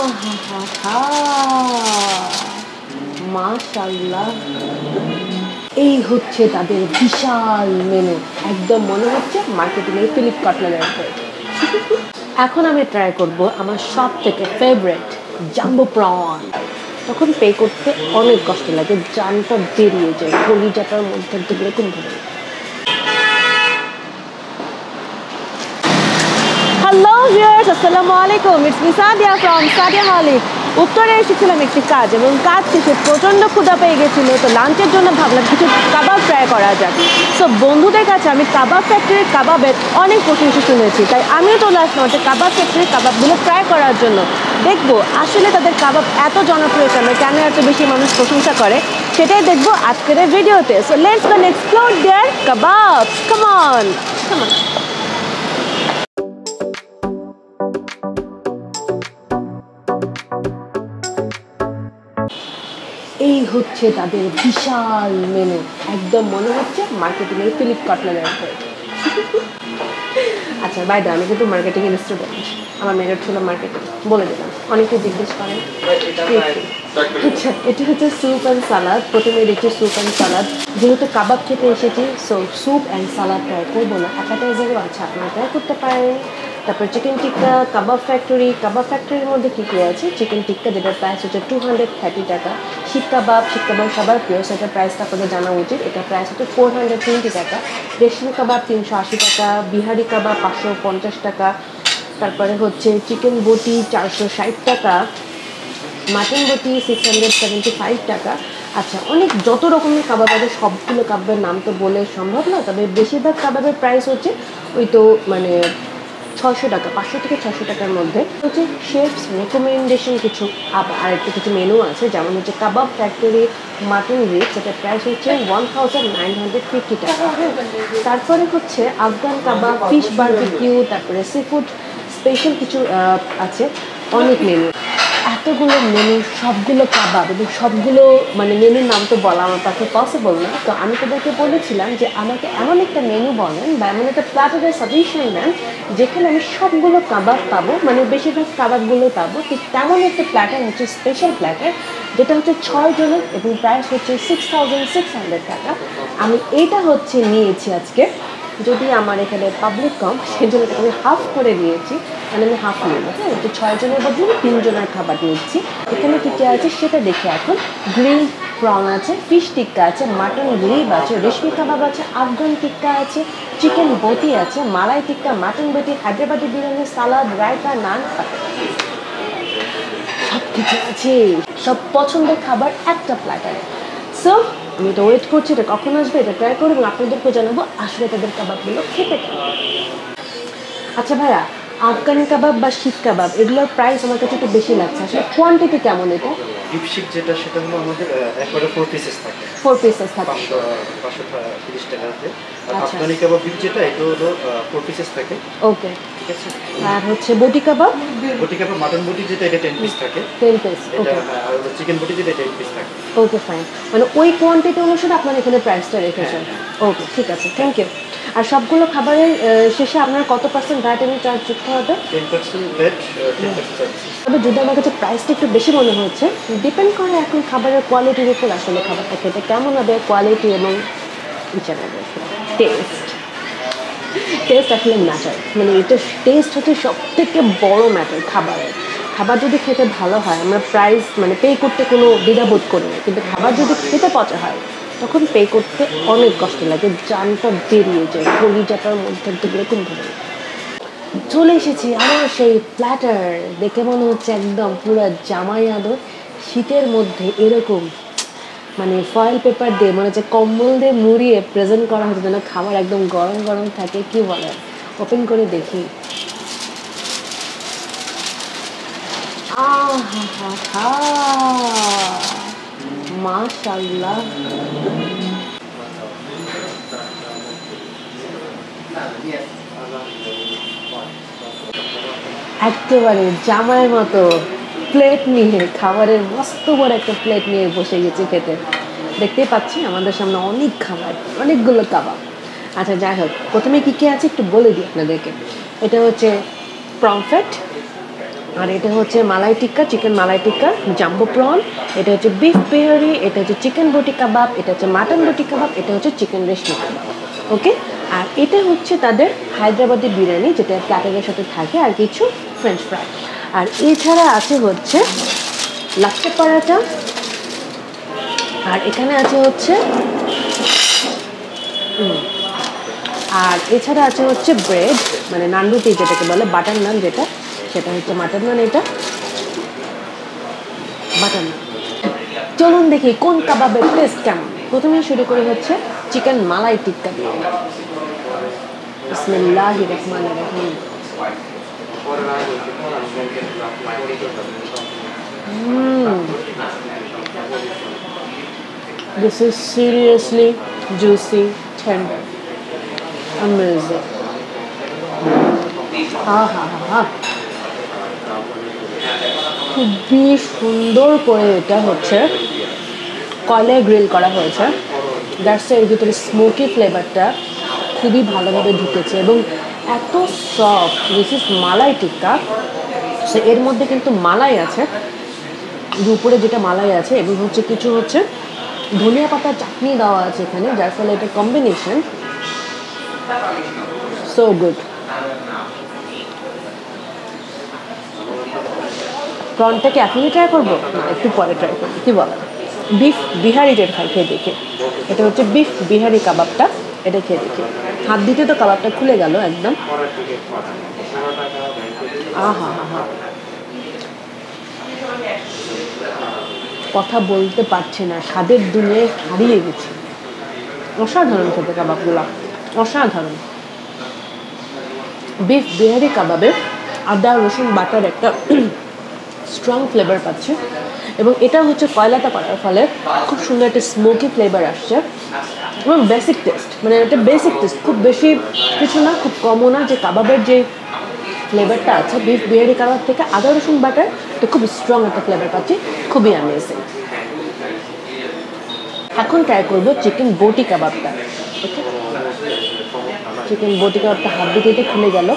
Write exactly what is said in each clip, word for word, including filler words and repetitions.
মাশাআল্লাহ, এই হচ্ছে তাদের বিশাল মেনু। একদম মনে হচ্ছে মার্কেটিংয়ের ফিলিপ কাটলারের উপরে। এখন আমি ট্রাই করব আমার সব থেকে ফেভারিট জাম্বো প্রন। তখন পে করতে অনেক কষ্ট লাগে, জানটা বেরিয়ে যায় কলিজাটার মধ্যে এরকম ধরে। হ্যালো ভিউয়ার্স, আসসালামু আলাইকুম। It's me Sadia from Sadiaholic। উত্তরে এসেছিলাম একটি কাজ, এবং কাজ শেষে প্রচণ্ড ক্ষুধা পেয়ে গেছিলো। তো লাঞ্চের জন্য ভাবলাম কিছু কাবাব ট্রাই করা যাক। সো বন্ধুদের কাছে আমি কাবাব ফ্যাক্টরির কাবাবের অনেক প্রশংসা শুনেছি, তাই আমিও চলে আসলাম হচ্ছে কাবাব ফ্যাক্টরির কাবাবগুলো ট্রাই করার জন্য। দেখবো আসলে তাদের কাবাব এত জনপ্রিয় কেন, কেন এত বেশি মানুষ প্রশংসা করে, সেটাই দেখবো আজকের এই ভিডিওতে। So let's go explore their kebab. Come on come on. এই হচ্ছে তাদের বিশাল মেনু। একদম মনে হচ্ছে মার্কেটিংয়ের ফিলিপ কাটলারের উপরে। আচ্ছা বাই দা, আমি কিন্তু মার্কেটিংয়ের স্টুডেন্ট, আমার মেজর ছিল মার্কেটিং, বলে দিলাম। অনেকে জিজ্ঞেস করেন। আচ্ছা, এটা হচ্ছে স্যুপ অ্যান্ড সালাদ। প্রথমে দেখছি স্যুপ অ্যান্ড সালাদ। যেহেতু কাবাব খেতে এসেছি, so soup and salad try করবো না, অ্যাপাটাইজারও আছে, আপনারা ট্রাই করতে পারেন। তারপর চিকেন টিক্কা, কাবাব ফ্যাক্টরি। কাবাব ফ্যাক্টরির মধ্যে কী কী আছে? চিকেন টিক্কা, যেটার প্রাইস হচ্ছে টু হান্ড্রেড থার্টি টাকা। শিক কাবাব, শিক কাবাব সবার প্রিয়, সেটার প্রাইসটা আপনাদের জানা উচিত। এটার প্রাইস হচ্ছে ফোর হান্ড্রেড টোয়েন্টি টাকা। রেশমি কাবাব তিনশো আশি টাকা। বিহারি কাবাব পাঁচশো পঞ্চাশ টাকা। তারপরে হচ্ছে চিকেন বটি চারশো ষাট টাকা। মাটন বটি সিক্স হান্ড্রেড সেভেন্টি ফাইভ টাকা। আচ্ছা, অনেক যত রকমের কাবাব আছে, সবগুলো কাবাবের নাম তো বলে সম্ভব না, তবে বেশিরভাগ কাবাবের প্রাইস হচ্ছে ওই তো মানে ছশো টাকা, পাঁচশো থেকে ছশো টাকার মধ্যে। হচ্ছে শেফস রেকমেন্ডেশন কিছু আর একটু কিছু মেনু আছে, যেমন হচ্ছে কাবাব ফ্যাক্টরি মাটন রিচ, সেটার প্রাইস হচ্ছে one thousand nine hundred fifty টাকা। তারপরে হচ্ছে আফগান কাবাব, ফিশ বারবিকিউ, তারপরে সি ফুড স্পেশাল কিছু আছে, অনেক মেনু। এতগুলো মেনু, সবগুলো কাবাব এবং সবগুলো মানে মেনুর নাম তো বলা আমার পক্ষে পসিবল না। তো আমি তাদেরকে বলেছিলাম যে আমাকে এমন একটা মেনু বলেন বা এমন একটা প্ল্যাটারের সাজেশন দেন যেখানে আমি সবগুলো কাবাব পাবো, মানে বেশিরভাগ কাবাবগুলো পাবো। ঠিক তেমন একটা প্ল্যাটার হচ্ছে স্পেশাল প্ল্যাটার, যেটা হচ্ছে ছয় জনের এবং প্রাইস হচ্ছে সিক্স থাউজেন্ড সিক্স হান্ড্রেড টাকা। আমি এইটা হচ্ছে নিয়েছি আজকে, যদি আমার এখানে পাবলিক কম সেজন্য আমি হাফ করে নিয়েছি, মানে আমি হাফ নেব। হ্যাঁ, তো ছয় জনের বদলে তিনজনের খাবার নিচ্ছি। এখানে কী কী আছে সেটা দেখে এখন। গ্রিল প্রন আছে, ফিশ টিক্কা আছে, মাটন গ্রিব আছে, রেশমি কাবাব আছে, আফগান টিক্কা আছে, চিকেন বটি আছে, মালাই টিক্কা, মাটন বটি, হায়দ্রাবাদি বিরিয়ানি, সালাদ, রায়তা, নান, সব কিছু আছে। সব পছন্দের খাবার একটা প্ল্যাটারে। সো আমি তো ওয়েট করছি এটা কখন আসবে, এটা ট্রাই করবো এবং আপনাদেরকে জানাবো আসলে তাদের কাবাবগুলো খেতে কেমন। আচ্ছা ভাইয়া, আফগানি কাবাব বা শিক কাবাব এগুলোর প্রাইস আমার কাছে একটু বেশি লাগছে, আসলে কোয়ান্টিটি কেমন? এটা ডিপ শিক যেটা, সেটা হলো আমাদের একবারে ফোর পিসেস থাকে। ফোর পিসেস থাকে পাঁচশো পাঁচশো তিরিশ টাকাতে। আর আফগানি কাবাব ডিপ যেটা, এটা হলো ফোর পিসেস থাকে। ওকে, ঠিক আছে। আর হচ্ছে বটি কাবাব, বটি কাবাব মাটন বটি যেটা, এটা টেন পিস থাকে। টেন পিস এটা। আর হলো চিকেন বটি যেটা, টেন পিস থাকে। ওকে ফাইন, মানে ওই কোয়ান্টিটি অনুসারে আপনার এখানে প্রাইসটা রেখেছেন। ওকে ঠিক আছে, থ্যাংক ইউ। আর সবগুলো খাবারের শেষে আপনার কত পার্সেন্ট ভ্যাট এবং চার্জ যুক্ত হবে? Ten percent VAT, ten percent charge. তবে যদি আমার কাছে প্রাইসটা একটু বেশি মনে হচ্ছে, ডিপেন্ড করে এখন খাবারের কোয়ালিটির উপর, আসলে খাবারটা খেতে কেমন হবে, কোয়ালিটি এবং টেস্ট। টেস্ট আসলে ম্যাটার, মানে এটা টেস্ট হচ্ছে সব থেকে বড় ম্যাটার খাবারের। খাবার যদি খেতে ভালো হয়, আমরা প্রাইস মানে পে করতে কোনো দ্বিধাবোধ করি না, কিন্তু খাবার যদি খেতে পচা হয় তখন পে করতে অনেক কষ্ট লাগে, জানটা বেরিয়ে যায় কলিজাটার মধ্যে এরকম ধরে। চলে এসেছি আমার সেই প্ল্যাটার, দেখে মনে হচ্ছে একদম পুরো জামাই আদর। শীতের মধ্যে এরকম মানে ফয়েল পেপার দিয়ে, মনে হচ্ছে কম্বল দিয়ে মুড়িয়ে প্রেজেন্ট করা হচ্ছে যেন খাবার একদম গরম গরম থাকে। কি বলে, ওপেন করে দেখি। আহা, মাশাআল্লাহ, একেবারে জামাইয়ের মতো প্লেট নিয়ে, খাবারের মস্ত বড় একটা প্লেট নিয়ে বসে গেছি খেতে। দেখতেই পাচ্ছি আমাদের সামনে অনেক খাবার, অনেকগুলো কাবাব। আচ্ছা যাই হোক, প্রথমে কী কী আছে একটু বলে দিই আপনাদেরকে। এটা হচ্ছে প্রমফ্রেট, আর এটা হচ্ছে malai tikka, chicken malai tikka, jumbo prawn, এটা হচ্ছে বিফ বিহারি, এটা হচ্ছে চিকেন বটি কাবাব, এটা হচ্ছে মাটন বটি কাবাব, এটা হচ্ছে চিকেন রেশমি কাবাব। ওকে, আর এটা হচ্ছে তাদের হায়দ্রাবাদি বিরিয়ানি, যেটা প্ল্যাটারের সাথে থাকে, আর কিছু ফ্রেঞ্চ ফ্রাই। আর এছাড়া আছে হচ্ছে লাচ্ছা পরাঠা, আর এখানে আছে হচ্ছে আর এছাড়া আছে হচ্ছে ব্রেড, মানে নান রুটি যেটাকে বলে, বাটার নান, যেটা সেটা হচ্ছে মাটন নান, এটা বাটার নান। চলুন দেখি কোন কাবাবের টেস্ট কেমন। প্রথমে শুরু করে হচ্ছে চিকেন মালাই টিক্কা দিয়ে। বিসমিল্লাহির রহমানির রহিম। Mm. This is seriously juicy, tender, amazing. Ha ha ha ha. খুবই সুন্দর করে এটা হচ্ছে কয়লায় গ্রিল করা হয়েছে। দ্যাটস এর ভিতরে স্মোকি ফ্লেভারটা খুবই ভালোভাবে ঢুকেছে এবং এত soft. This is malai tikka, so এর মধ্যে কিন্তু মালাই আছে, উপরে যেটা মালাই আছে, এবং হচ্ছে কিছু হচ্ছে ধনিয়া পাতার চাটনি দেওয়া আছে এখানে, যার ফলে এটা কম্বিনেশন সো গুড। প্রনটাকে এখনই ট্রাই করবো, একটু পরে ট্রাই করবো, কি বলো? বিফ বিহারিটা খাই, খেয়ে দেখি। এটা হচ্ছে বিফ বিহারি কাবাবটা, এটা খেয়ে দেখি। হাত দিতে তো কাবাবটা খুলে গেল একদম। আহা হা হা, কথা বলতে পারছি না, স্বাদের দুনিয়ায় হারিয়ে গেছি। অসাধারণ খেতে কাবাবগুলো, অসাধারণ। বিফ বিহারি কাবাবে আদা রসুন বাটার একটা স্ট্রং ফ্লেভার পাচ্ছে, এবং এটা হচ্ছে কয়লাতে করার ফলে খুব সুন্দর একটা স্মোকি ফ্লেভার আসছে, এবং বেসিক টেস্ট, মানে এটা বেসিক টেস্ট, খুব বেশি কিছু না, খুব কমও না। যে কাবাবের যে ফ্লেভারটা আছে বিফ বিহারি কাবাব থেকে আদা রসুন বাটার, তো খুব স্ট্রং একটা ফ্লেভার পাচ্ছি, খুবই অ্যামেজিং। এখন ট্রাই করবো চিকেন বটি কাবাবটা। ওকে, চিকেন বটি কাবাবটা হাত দিতে দিতে খুলে গেল,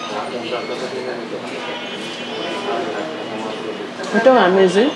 এটাও অ্যামেজিং,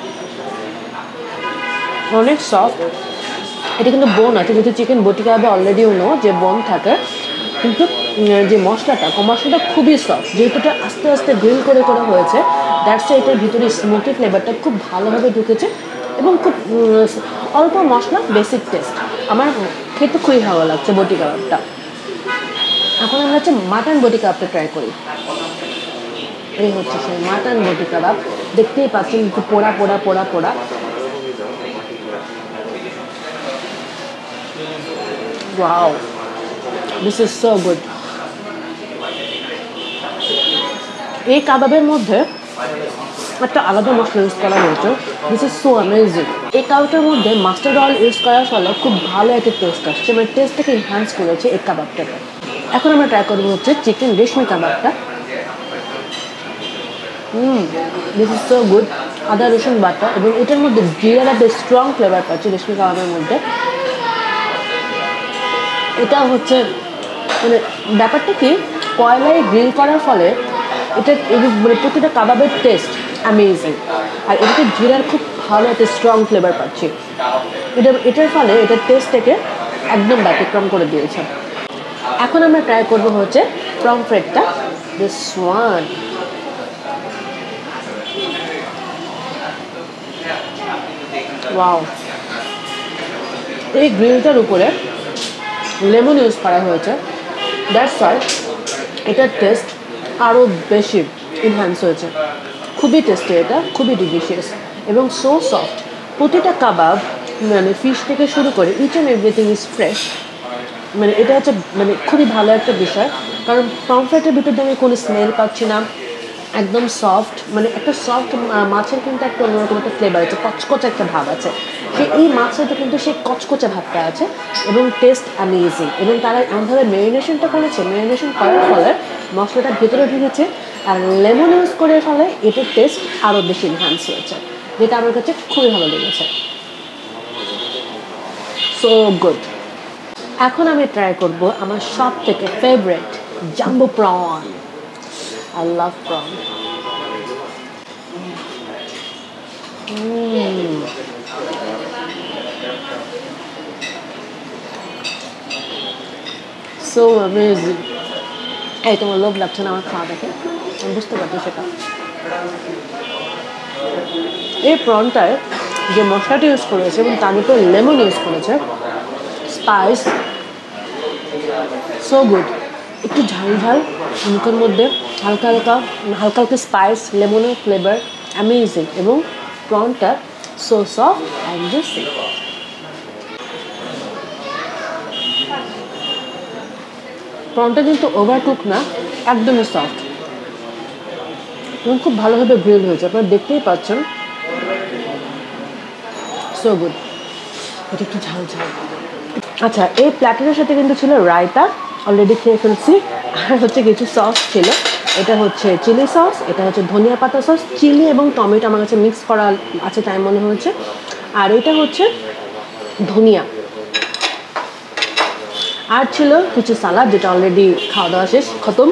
অনেক সফট। এটা কিন্তু বোন আছে, যেহেতু চিকেন বটি কাবাবে অলরেডি নো যে বোন থাকে, কিন্তু যে মশলাটা মশলাটা খুবই সফট, যেহেতু এটা আস্তে আস্তে গ্রিল করে করা হয়েছে, দ্যাটস এটার ভিতরে স্মোকি ফ্লেভারটা খুব ভালোভাবে ঢুকেছে, এবং খুব অল্প মশলা, বেসিক টেস্ট। আমার খেতে খুবই ভালো লাগছে বটি কাবাবটা। এখন আমরা হচ্ছে মাটন বটি কাবাবটা ট্রাই করি। এই হচ্ছে সেই মাটন বটি কাবাব, দেখতেই পাচ্ছেন একটু পোড়া পোড়া পোড়া পোড়া। Wow, this is so good. এই কাবাবের মধ্যে একটা আলাদা মশলা ইউজ করা হয়েছে, দিস ইজ সো অ্যামেজিং। এই কাবাবটার মধ্যে মাস্টার্ড অয়েল ইউজ করার ফলে খুব ভালো একটা টেস্ট আসছে, মানে টেস্টটাকে এনহ্যান্স করেছে এই কাবাবটাকে। এখন আমরা ট্রাই করবো হচ্ছে চিকেন রেশমি কাবাবটা। Hmm, this is so good. আদা রসুন বাটা, এবং এটার মধ্যে জিরার একটা স্ট্রং ফ্লেভার পাচ্ছে রেশমি কাবাবের মধ্যে। এটা হচ্ছে মানে ব্যাপারটা কি, কয়লায় গ্রিল করার ফলে এটা মানে প্রতিটা কাবাবের টেস্ট অ্যামেজিং, আর এটাতে জিরার খুব ভালো একটা স্ট্রং ফ্লেভার পাচ্ছি। এটা এটার ফলে এটার টেস্টটাকে একদম ব্যতিক্রম করে দিয়েছে। এখন আমরা ট্রাই করবো হচ্ছে পমফ্রেটটা, দিস ওয়ান। ওয়াও, এই গ্রিলটার উপরে লেমন ইউজ করা হয়েছে, দ্যাটস ওয়াই এটার টেস্ট আরও বেশি এনহ্যান্স হয়েছে। খুবই টেস্টি, এটা খুবই ডিলিশিয়াস এবং সো সফট। প্রতিটা কাবাব মানে ফিশ থেকে শুরু করে each and everything is fresh. মানে এটা হচ্ছে মানে খুবই ভালো একটা বিষয়, কারণ পমফ্রেটের ভিতরে আমি কোনো স্মেল পাচ্ছি না, একদম সফট, মানে একটা সফট মাছের কিন্তু একটা অন্যরকম একটা ফ্লেভার আছে, কচকচে একটা ভাব আছে। সে এই মাছেরটা কিন্তু সেই কচকচে ভাবটা আছে, এবং টেস্ট অ্যামেজিং। এবং তারা এমনভাবে ম্যারিনেশনটা করেছে, ম্যারিনেশন করার ফলে মশলাটা ভেতরে ঢুকেছে, আর লেমন ইউজ করার ফলে এটার টেস্ট আরও বেশি এনহ্যান্স হয়েছে, যেটা আমার কাছে খুবই ভালো লেগেছে। So good. এখন আমি ট্রাই করব আমার সব থেকে favourite jumbo prawn. I love prawn. Mm. So amazing. এই তোমার লোভ লাগছে না আমার খাওয়া দেখে, আমি বুঝতে পারছি সেটা। এই প্রনটায় যে মশলাটা ইউজ করেছে এবং তার উপরে লেমন ইউজ করেছে, স্পাইস সো গুড। একটু ঝাল ঝাল মুখের মধ্যে, হালকা হালকা হালকা হালকা স্পাইস, লেমনের ফ্লেভার, অ্যামেজিং। এবং প্রনটা সো সফট অ্যান্ড জুসি। প্রনটা কিন্তু ওভারকুক না, একদমই সফট এবং খুব ভালোভাবে গ্রিল হয়েছে, আপনারা দেখতেই পাচ্ছেন। So good. এটা একটু ঝাল ঝাল। আচ্ছা, এই প্ল্যাটারের সাথে কিন্তু ছিল রায়তা, অলরেডি খেয়ে ফেলছি। আর হচ্ছে কিছু সস ছিল, এটা হচ্ছে চিলি সস, এটা হচ্ছে ধনিয়া পাতা সস, চিলি এবং টমেটো আমার কাছে মিক্স করা আছে তাই মনে হচ্ছে। আর এটা হচ্ছে ধনিয়া। আর ছিল কিছু সালাদ, যেটা অলরেডি খাওয়া দাওয়া শেষ, খতম।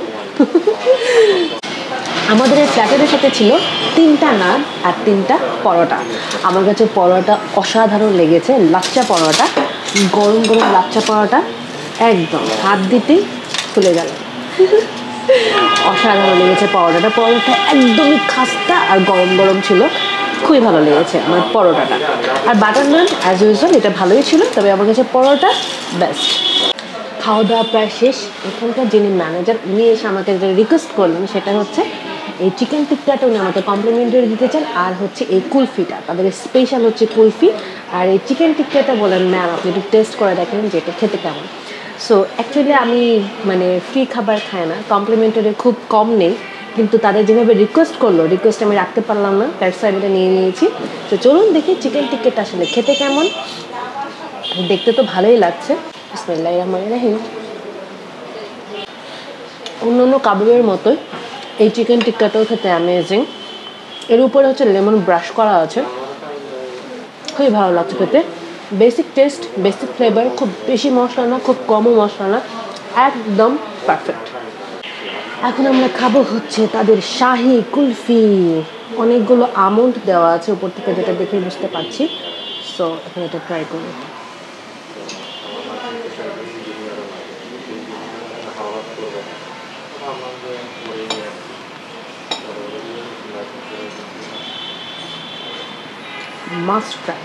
আমাদের এই প্ল্যাটারের সাথে ছিল তিনটা নান আর তিনটা পরোটা। আমার কাছে পরোটা অসাধারণ লেগেছে, লাচ্চা পরোটা, গরম গরম লাচ্চা পরোটা, একদম হাত দিতেই ফুলে গেল। অসাধারণ লেগেছে পরোটাটা। পরোটা একদমই খাস্তা আর গরম গরম ছিল, খুবই ভালো লেগেছে আমার পরোটাটা। আর বাটার নান অ্যাজ ইউজুয়াল এটা ভালোই ছিল, তবে আমার কাছে পরোটা বেস্ট। খাওয়া দাওয়া প্রায় শেষ। এখানকার যিনি ম্যানেজার, উনি এসে আমাকে যেটা রিকোয়েস্ট করলেন সেটা হচ্ছে এই চিকেন টিক্কাটা উনি আমাকে কমপ্লিমেন্টারি দিতে চান, আর হচ্ছে এই কুলফিটা, তাদের স্পেশাল হচ্ছে কুলফি। আর এই চিকেন টিক্কাটা বলেন ম্যাম আপনি একটু টেস্ট করে দেখেন যে এটা খেতে কেমন। সো অ্যাকচুয়ালি আমি মানে ফ্রি খাবার খাই না, কমপ্লিমেন্টারি খুব কম নেই, কিন্তু তাদের যেভাবে রিকোয়েস্ট করলো, রিকোয়েস্ট আমি রাখতে পারলাম না, তার সাইড এটা নিয়ে নিয়েছি। তো চলুন দেখি চিকেন টিক্কাটা আসলে খেতে কেমন। দেখতে তো ভালোই লাগছে। বিসমিল্লাহির রহমানির রহিম। অন্যান্য কাবাবের মতোই এই চিকেন টিক্কাটাও খেতে অ্যামেজিং। এর উপরে হচ্ছে লেমন ব্রাশ করা আছে, খুবই ভালো লাগছে খেতে। বেসিক টেস্ট, বেসিক ফ্লেভার, খুব বেশি মশলা না, খুব কমও মশলা না, একদম পারফেক্ট। এখন আমরা খাবো হচ্ছে তাদের শাহি কুলফি। অনেকগুলো আমন্ড দেওয়া আছে উপর থেকে, যেটা দেখে বুঝতে পারছি। সো এখন এটা ট্রাই করি। Must try.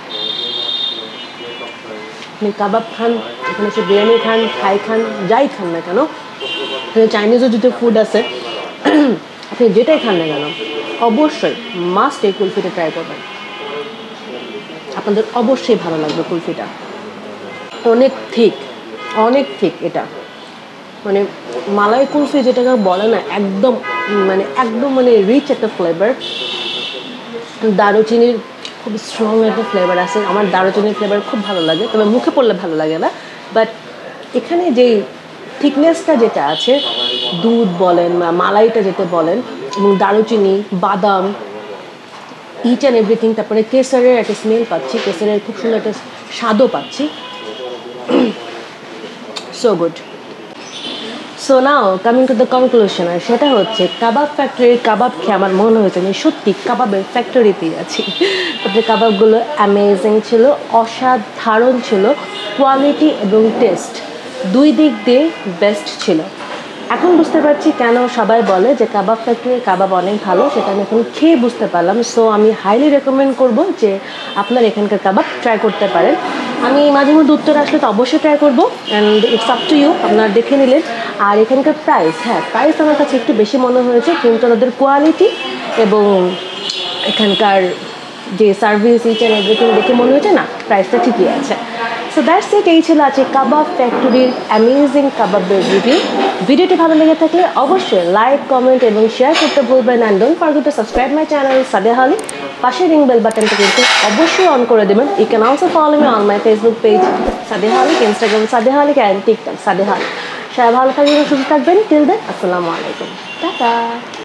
আপনি কাবাব খান, এখানে এসে বিরিয়ানি খান, থাই খান, যাই খান না কেন, এখানে চাইনিজও যদি ফুড আছে, আপনি যেটাই খান না কেন, অবশ্যই মাস্ট এই কুলফিটা ট্রাই করবেন। আপনাদের অবশ্যই ভালো লাগবে কুলফিটা। অনেক ঠিক, অনেক ঠিক। এটা মানে মালাই কুলফি যেটাকে বলে না, একদম মানে একদম মানে রিচ একটা ফ্লেভার। দারুচিনির খুব স্ট্রং একটা ফ্লেভার আছে, আমার দারুচিনির ফ্লেভার খুব ভালো লাগে, তবে মুখে পড়লে ভালো লাগে না। বাট এখানে যে থিকনেসটা যেটা আছে, দুধ বলেন বা মালাইটা যেটা বলেন, এবং দারুচিনি, বাদাম, ইচ অ্যান্ড এভরিথিং, তারপরে কেসারের একটা স্মেল পাচ্ছি, কেসারের খুব সুন্দর একটা স্বাদও পাচ্ছি। So good. So now coming to the conclusion, আর সেটা হচ্ছে কাবাব ফ্যাক্টরির কাবাব খেয়ে আমার মনে হয়েছে আমি সত্যি কাবাবের ফ্যাক্টরিতেই আছি। তাদের কাবাবগুলো অ্যামেজিং ছিল, অসাধারণ ছিল, কোয়ালিটি এবং টেস্ট দুই দিক দিয়ে বেস্ট ছিল। এখন বুঝতে পারছি কেন সবাই বলে যে কাবাব ফ্যাক্টরির কাবাব অনেক ভালো, সেটা আমি এখন খেয়ে বুঝতে পারলাম। সো আমি হাইলি রেকমেন্ড করব যে আপনার এখানকার কাবাব ট্রাই করতে পারেন। আমি মাঝে মধ্যে উত্তরে আসলে তো অবশ্যই ট্রাই করবো, and it's up to you, আপনারা দেখে নিলেন। আর এখানকার প্রাইস, হ্যাঁ প্রাইস আমার কাছে একটু বেশি মনে হয়েছে, কিন্তু তাদের কোয়ালিটি এবং এখানকার যে সার্ভিস, ইচ অ্যান্ড এভরিথিং দেখে মনে হয়েছে না প্রাইসটা ঠিকই আছে। So that's it. এই ছিল আছে কাবাব ফ্যাক্টরির অ্যামেজিং কাবাবের রিভিউ। ভিডিওটি ভালো লেগে থাকলে অবশ্যই লাইক, কমেন্ট এবং শেয়ার করতে ভুলবেন। And don't forget to subscribe my channel Sadiaholic. পাশে রিং বেল বাটনটা কিন্তু অবশ্যই অন করে দেবেন। You can also follow me on my Facebook page Sadiaholic, Instagram Sadiaholic and TikTok Sadiaholic. সবাই ভালো থাকবেন, সুস্থ থাকবেন। টিল দেন আসসালামু আলাইকুম, টাটা।